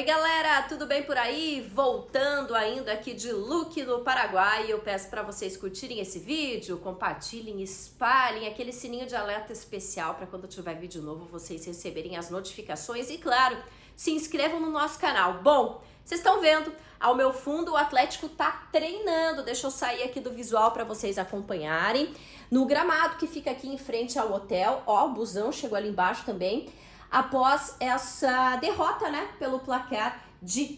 Galera, tudo bem por aí? Voltando ainda aqui de Luque no Paraguai, eu peço para vocês curtirem esse vídeo, compartilhem, espalhem aquele sininho de alerta especial para quando tiver vídeo novo vocês receberem as notificações e, claro, se inscrevam no nosso canal. Bom, vocês estão vendo, ao meu fundo o Atlético tá treinando, deixa eu sair aqui do visual para vocês acompanharem, no gramado que fica aqui em frente ao hotel, ó, o busão chegou ali embaixo também, após essa derrota, né, pelo placar de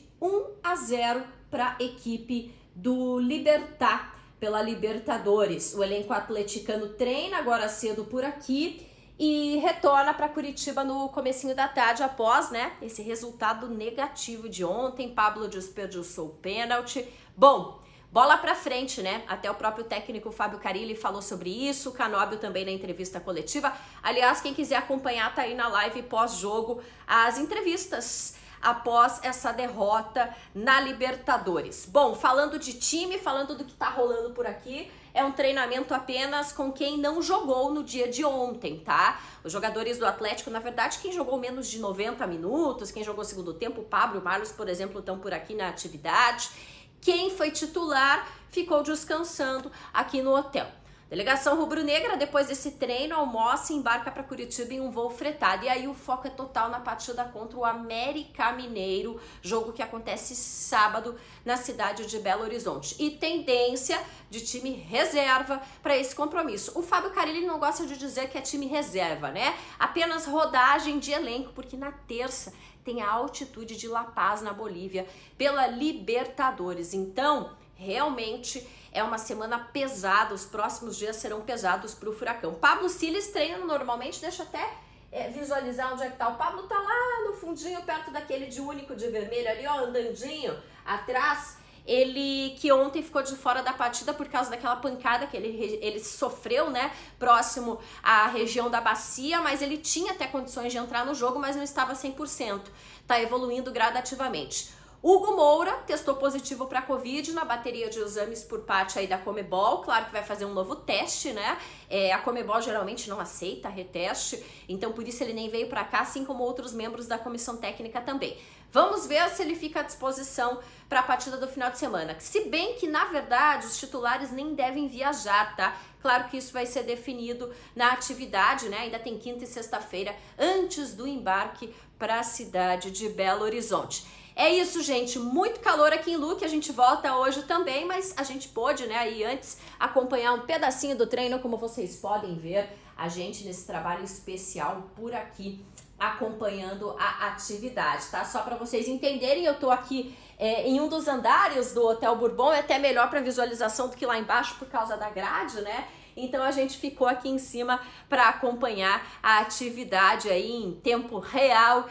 1-0 para a equipe do Libertad, pela Libertadores. O elenco atleticano treina agora cedo por aqui e retorna para Curitiba no comecinho da tarde após, né, esse resultado negativo de ontem. Pablo desperdiçou o pênalti. Bom, bola pra frente, né? Até o próprio técnico Fábio Carilli falou sobre isso, o Canóbio também na entrevista coletiva. Aliás, quem quiser acompanhar tá aí na live pós-jogo as entrevistas após essa derrota na Libertadores. Bom, falando de time, falando do que tá rolando por aqui, é um treinamento apenas com quem não jogou no dia de ontem, tá? Os jogadores do Atlético, na verdade, quem jogou menos de 90 minutos, quem jogou segundo tempo, o Pablo e o Marlos, por exemplo, estão por aqui na atividade. Quem foi titular ficou descansando aqui no hotel. Delegação rubro-negra, depois desse treino, almoça e embarca para Curitiba em um voo fretado. E aí o foco é total na partida contra o América Mineiro, jogo que acontece sábado na cidade de Belo Horizonte. E tendência de time reserva para esse compromisso. O Fábio Carilli não gosta de dizer que é time reserva, né? Apenas rodagem de elenco, porque na terça tem a altitude de La Paz, na Bolívia, pela Libertadores. Então, realmente é uma semana pesada, os próximos dias serão pesados para o Furacão. Pablo Siles treina normalmente, deixa eu até visualizar onde é que tá. O Pablo tá lá no fundinho, perto daquele de único de vermelho ali, ó, andandinho atrás. Ele que ontem ficou de fora da partida por causa daquela pancada que ele sofreu, né, próximo à região da bacia, mas ele tinha até condições de entrar no jogo, mas não estava 100%. Tá evoluindo gradativamente. Hugo Moura testou positivo para Covid na bateria de exames por parte aí da Conmebol, claro que vai fazer um novo teste, né? A Conmebol geralmente não aceita reteste, então por isso ele nem veio para cá, assim como outros membros da comissão técnica também. Vamos ver se ele fica à disposição para a partida do final de semana. Se bem que, na verdade, os titulares nem devem viajar, tá? Claro que isso vai ser definido na atividade, né? Ainda tem quinta e sexta-feira antes do embarque para a cidade de Belo Horizonte. É isso, gente, muito calor aqui em Luque, a gente volta hoje também, mas a gente pôde, né, aí antes acompanhar um pedacinho do treino, como vocês podem ver, a gente nesse trabalho especial por aqui, acompanhando a atividade, tá? Só para vocês entenderem, eu tô aqui em um dos andares do Hotel Bourbon, é até melhor para visualização do que lá embaixo por causa da grade, né? Então a gente ficou aqui em cima para acompanhar a atividade aí em tempo real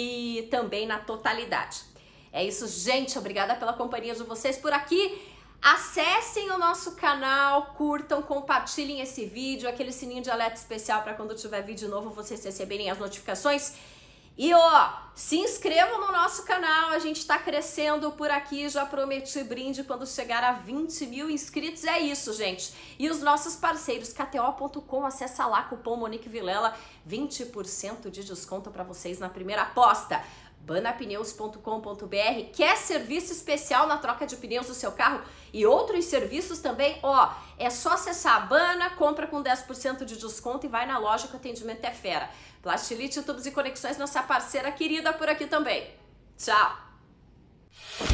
e também na totalidade. É isso, gente. Obrigada pela companhia de vocês por aqui. Acessem o nosso canal, curtam, compartilhem esse vídeo, aquele sininho de alerta especial para quando tiver vídeo novo vocês receberem as notificações. E ó, se inscrevam no nosso canal, a gente tá crescendo por aqui, já prometi brinde quando chegar a 20 mil inscritos, é isso, gente. E os nossos parceiros, KTO.com, acessa lá, cupom Monique Vilela, 20% de desconto para vocês na primeira aposta. Banapneus.com.br, quer serviço especial na troca de pneus do seu carro e outros serviços também? Ó, é só acessar a Bana, compra com 10% de desconto e vai na loja que o atendimento é fera. Plastilite, tubos e conexões, nossa parceira querida por aqui também. Tchau!